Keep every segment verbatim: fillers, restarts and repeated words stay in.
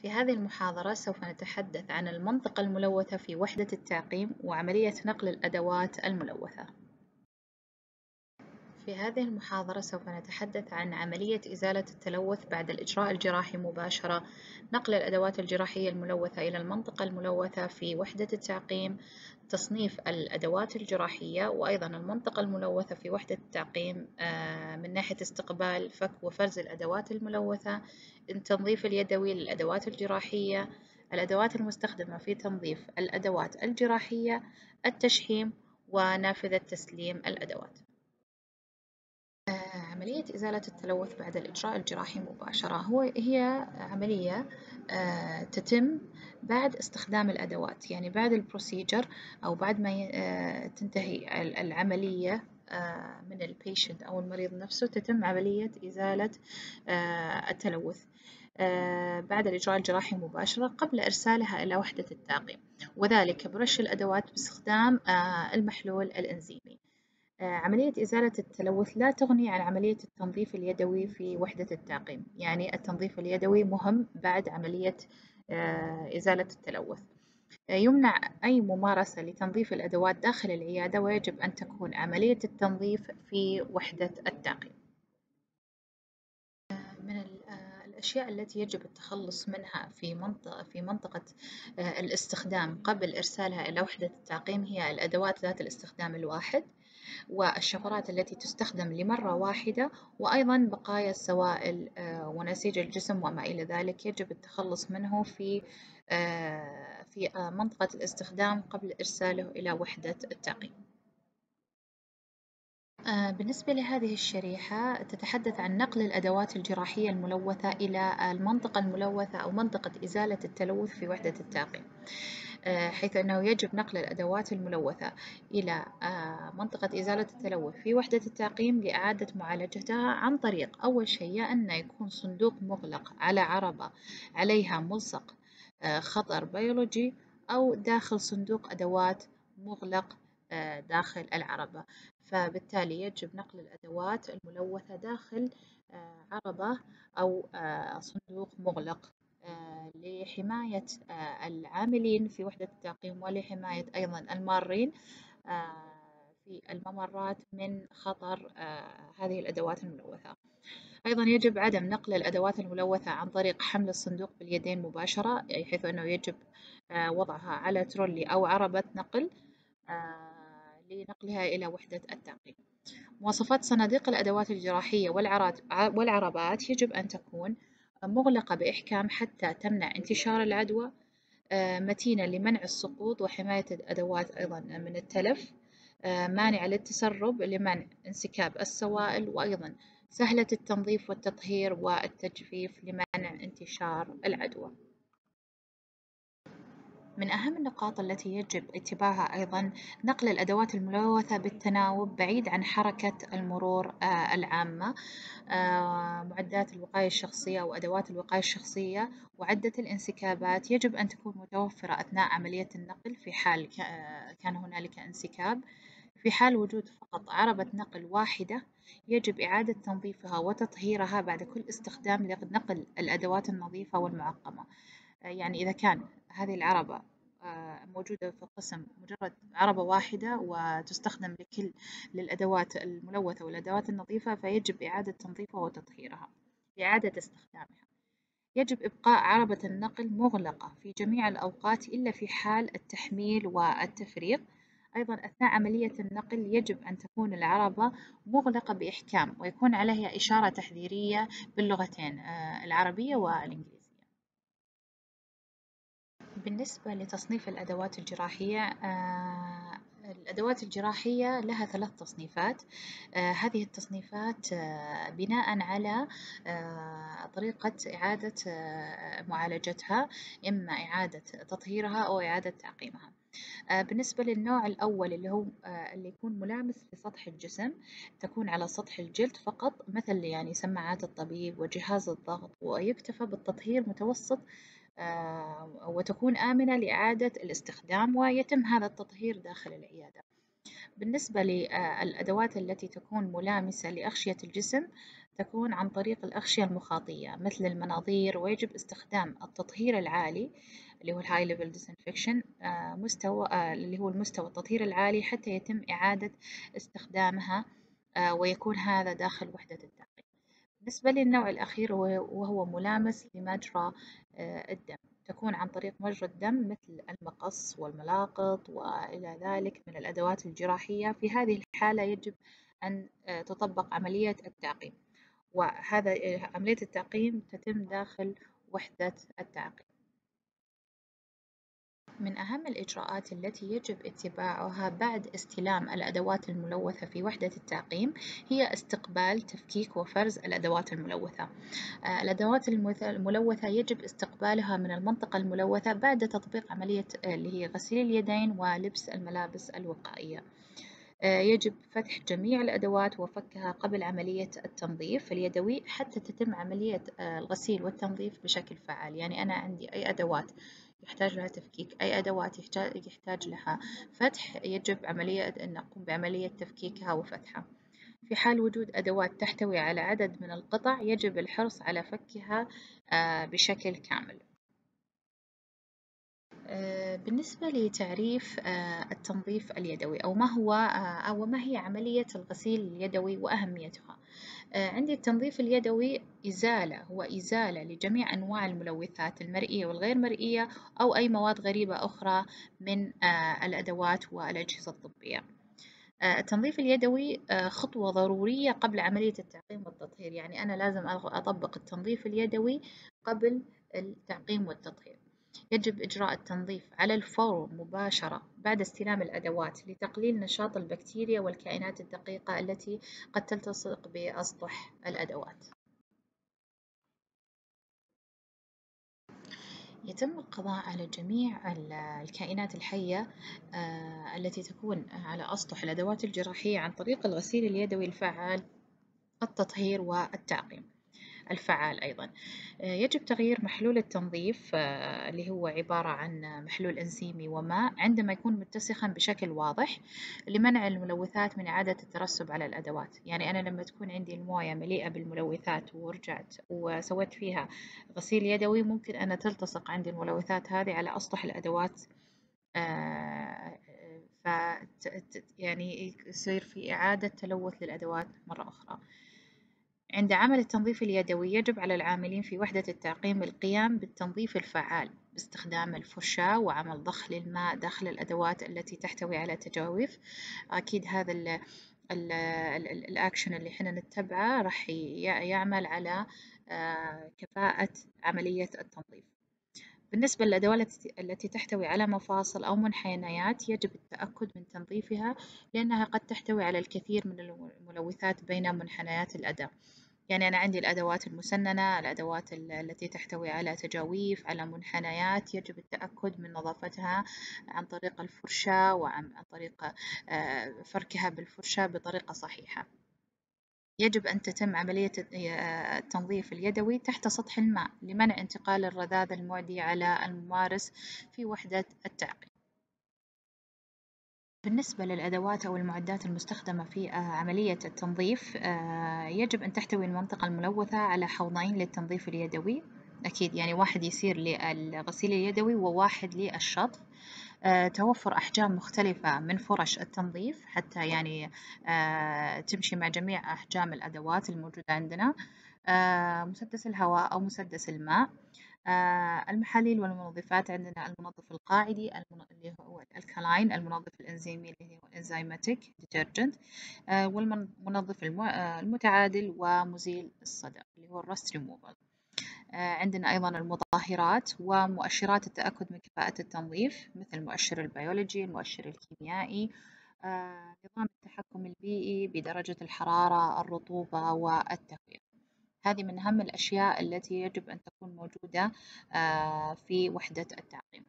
في هذه المحاضرة سوف نتحدث عن المنطقة الملوثة في وحدة التعقيم وعملية نقل الأدوات الملوثة. في هذه المحاضرة سوف نتحدث عن عملية إزالة التلوث بعد الإجراء الجراحي مباشرة، نقل الأدوات الجراحية الملوثة إلى المنطقة الملوثة في وحدة التعقيم، تصنيف الأدوات الجراحية، وأيضا المنطقة الملوثة في وحدة التعقيم من ناحية استقبال فك وفرز الأدوات الملوثة، التنظيف اليدوي للأدوات الجراحية، الأدوات المستخدمة في تنظيف الأدوات الجراحية، التشحيم، ونافذة تسليم الأدوات. عملية إزالة التلوث بعد الإجراء الجراحي مباشرة هو هي عملية تتم بعد استخدام الأدوات، يعني بعد البروسيجر أو بعد ما تنتهي العملية من البيشنت أو المريض نفسه تتم عملية إزالة التلوث بعد الإجراء الجراحي مباشرة قبل إرسالها إلى وحدة التعقيم، وذلك برش الأدوات باستخدام المحلول الإنزيمي. عملية إزالة التلوث لا تغني عن عملية التنظيف اليدوي في وحدة التعقيم، يعني التنظيف اليدوي مهم بعد عملية إزالة التلوث. يمنع أي ممارسة لتنظيف الأدوات داخل العيادة، ويجب أن تكون عملية التنظيف في وحدة التعقيم. من الأشياء التي يجب التخلص منها في منطقة في منطقة الاستخدام قبل إرسالها إلى وحدة التعقيم هي الأدوات ذات الاستخدام الواحد، والشفرات التي تستخدم لمرة واحدة، وأيضا بقايا السوائل ونسيج الجسم وما إلى ذلك يجب التخلص منه في في منطقة الاستخدام قبل إرساله إلى وحدة التعقيم. بالنسبة لهذه الشريحة تتحدث عن نقل الأدوات الجراحية الملوثة إلى المنطقة الملوثة أو منطقة إزالة التلوث في وحدة التعقيم، حيث أنه يجب نقل الأدوات الملوثة إلى منطقة إزالة التلوث في وحدة التعقيم لإعادة معالجتها عن طريق أول شيء أنه يكون صندوق مغلق على عربة عليها ملصق خطر بيولوجي، أو داخل صندوق أدوات مغلق داخل العربة. فبالتالي يجب نقل الأدوات الملوثة داخل عربة أو صندوق مغلق لحماية العاملين في وحدة التعقيم ولحماية أيضا المارين في الممرات من خطر هذه الأدوات الملوثة. أيضا يجب عدم نقل الأدوات الملوثة عن طريق حمل الصندوق باليدين مباشرة، حيث أنه يجب وضعها على ترولي أو عربة نقل لنقلها إلى وحدة التعقيم. مواصفات صناديق الأدوات الجراحية والعربات يجب أن تكون مغلقة بإحكام حتى تمنع انتشار العدوى، متينة لمنع السقوط وحماية الأدوات أيضا من التلف، مانعة للتسرب لمنع انسكاب السوائل، وأيضا سهلة التنظيف والتطهير والتجفيف لمنع انتشار العدوى. من أهم النقاط التي يجب اتباعها أيضا نقل الأدوات الملوثة بالتناوب بعيد عن حركة المرور العامة، معدات الوقاية الشخصية وأدوات الوقاية الشخصية وعدة الانسكابات يجب أن تكون متوفرة أثناء عملية النقل في حال كان هنالك انسكاب. في حال وجود فقط عربة نقل واحدة يجب إعادة تنظيفها وتطهيرها بعد كل استخدام لنقل الأدوات النظيفة والمعقمة. يعني إذا كان هذه العربة موجودة في القسم مجرد عربة واحدة وتستخدم لكل للأدوات الملوثة والأدوات النظيفة، فيجب إعادة تنظيفها وتطهيرها لإعادة استخدامها. يجب إبقاء عربة النقل مغلقة في جميع الأوقات إلا في حال التحميل والتفريغ. أيضا أثناء عملية النقل يجب أن تكون العربة مغلقة بإحكام ويكون عليها إشارة تحذيرية باللغتين العربية والإنجليزية. بالنسبة لتصنيف الأدوات الجراحية، آه الأدوات الجراحية لها ثلاث تصنيفات. آه هذه التصنيفات آه بناء على آه طريقة إعادة آه معالجتها، إما إعادة تطهيرها أو إعادة تعقيمها. آه بالنسبة للنوع الأول اللي هو آه اللي يكون ملامس لسطح الجسم، تكون على سطح الجلد فقط، مثل يعني سماعات الطبيب وجهاز الضغط، ويكتفى بالتطهير متوسط وتكون آمنة لإعادة الاستخدام، ويتم هذا التطهير داخل العيادة. بالنسبة للأدوات التي تكون ملامسة لأغشية الجسم، تكون عن طريق الأغشية المخاطية مثل المناظير، ويجب استخدام التطهير العالي اللي هو الهاي ليفل ديسانفكشن، مستوى آه، اللي هو المستوى التطهير العالي حتى يتم إعادة استخدامها، آه، ويكون هذا داخل وحدة التعقيم. بالنسبة للنوع الأخير وهو ملامس لمجرى آه، الدم، تكون عن طريق مجرى الدم مثل المقص والملاقط وإلى ذلك من الأدوات الجراحية. في هذه الحالة يجب أن آه، تطبق عملية التعقيم، وهذا آه، عملية التعقيم تتم داخل وحدة التعقيم. من أهم الإجراءات التي يجب اتباعها بعد استلام الأدوات الملوثة في وحدة التعقيم هي استقبال، تفكيك وفرز الأدوات الملوثة. آه، الأدوات الملوثة يجب استقبالها من المنطقة الملوثة بعد تطبيق عملية آه، اللي هي غسيل اليدين ولبس الملابس الوقائية. آه، يجب فتح جميع الأدوات وفكها قبل عملية التنظيف اليدوي حتى تتم عملية آه، الغسيل والتنظيف بشكل فعال. يعني أنا عندي أي أدوات يحتاج لها تفكيك، أي أدوات يحتاج, يحتاج لها فتح، يجب عملية أن نقوم بعملية تفكيكها وفتحها. في حال وجود أدوات تحتوي على عدد من القطع يجب الحرص على فكها آه، بشكل كامل. آه، بالنسبة لتعريف آه، التنظيف اليدوي، أو ما هو آه، أو ما هي عملية الغسيل اليدوي وأهميتها. آه، عندي التنظيف اليدوي إزالة هو إزالة لجميع أنواع الملوثات المرئية والغير مرئية أو أي مواد غريبة أخرى من آه، الأدوات والأجهزة الطبية. آه، التنظيف اليدوي آه، خطوة ضرورية قبل عملية التعقيم والتطهير. يعني أنا لازم أطبق التنظيف اليدوي قبل التعقيم والتطهير. يجب إجراء التنظيف على الفور مباشرة بعد استلام الأدوات لتقليل نشاط البكتيريا والكائنات الدقيقة التي قد تلتصق بأسطح الأدوات. يتم القضاء على جميع الكائنات الحية آه، التي تكون على أسطح الأدوات الجراحية عن طريق الغسيل اليدوي الفعال، التطهير والتعقيم الفعال أيضا. يجب تغيير محلول التنظيف آه، اللي هو عبارة عن محلول أنزيمي وماء عندما يكون متسخا بشكل واضح لمنع الملوثات من إعادة الترسب على الأدوات. يعني أنا لما تكون عندي الموية مليئة بالملوثات ورجعت وسويت فيها غسيل يدوي، ممكن أنا تلتصق عندي الملوثات هذه على أسطح الأدوات، آه، ف يعني يصير في إعادة تلوث للأدوات مرة أخرى. عند عمل التنظيف اليدوي يجب على العاملين في وحدة التعقيم القيام بالتنظيف الفعال باستخدام الفرشاة وعمل ضخ للماء داخل الأدوات التي تحتوي على تجاويف. أكيد هذا ال ال ال الأكشن اللي احنا نتبعه راح يعمل على آه، كفاءة عملية التنظيف. بالنسبة للأدوات التي تحتوي على مفاصل أو منحنيات يجب التأكد من تنظيفها لأنها قد تحتوي على الكثير من الملوثات بين منحنيات الأداة. يعني أنا عندي الأدوات المسننة، الأدوات التي تحتوي على تجاويف، على منحنيات، يجب التأكد من نظافتها عن طريق الفرشاة وعن طريق آه، فركها بالفرشاة بطريقة صحيحة. يجب أن تتم عملية التنظيف اليدوي تحت سطح الماء لمنع انتقال الرذاذ المعدي على الممارس في وحدة التعقيم. بالنسبة للأدوات أو المعدات المستخدمة في عملية التنظيف، يجب أن تحتوي المنطقة الملوثة على حوضين للتنظيف اليدوي، أكيد يعني واحد يصير للغسيل اليدوي وواحد للشطف. توفر أحجام مختلفة من فرش التنظيف حتى يعني تمشي مع جميع أحجام الأدوات الموجودة عندنا. مسدس الهواء أو مسدس الماء. آه، المحاليل والمنظفات عندنا المنظف القاعدي اللي هو الكلاين، المنظف الإنزيمي اللي هو الإنزيماتيك ديترجنت، والمنظف المتعادل ومزيل الصدى اللي هو الرست ريموفال. عندنا أيضا المطهرات ومؤشرات التأكد من كفاءة التنظيف مثل مؤشر البيولوجي، المؤشر الكيميائي، نظام التحكم البيئي بدرجة الحرارة، الرطوبة والتهوية. هذه من أهم الأشياء التي يجب أن تكون موجودة في وحدة التعقيم.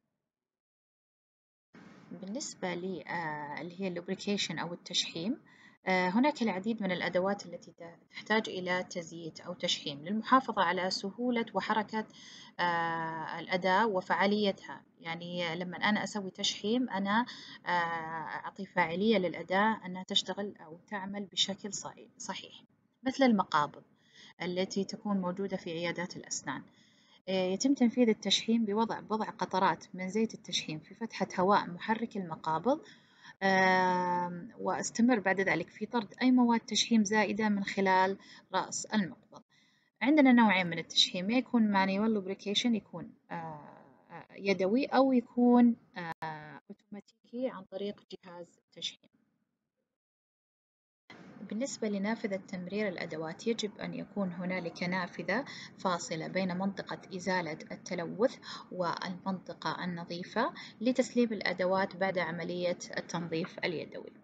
بالنسبة لي اللي هي اللوبريكيشن أو التشحيم، هناك العديد من الأدوات التي تحتاج إلى تزييت أو تشحيم للمحافظة على سهولة وحركة الأداة وفعاليتها. يعني لما أنا أسوي تشحيم أنا أعطي فاعلية للأداة أنها تشتغل أو تعمل بشكل صحيح. مثل المقابض التي تكون موجودة في عيادات الأسنان. يتم تنفيذ التشحيم بوضع بضع قطرات من زيت التشحيم في فتحة هواء محرك المقابض، واستمر بعد ذلك في طرد أي مواد تشحيم زائدة من خلال رأس المقبض. عندنا نوعين من التشحيم، يا يكون مانيوال لوبريكيشن، يكون يدوي، أو يكون أوتوماتيكي عن طريق جهاز تشحيم. بالنسبة لنافذة تمرير الأدوات، يجب أن يكون هنالك نافذة فاصلة بين منطقة إزالة التلوث والمنطقة النظيفة لتسليم الأدوات بعد عملية التنظيف اليدوي.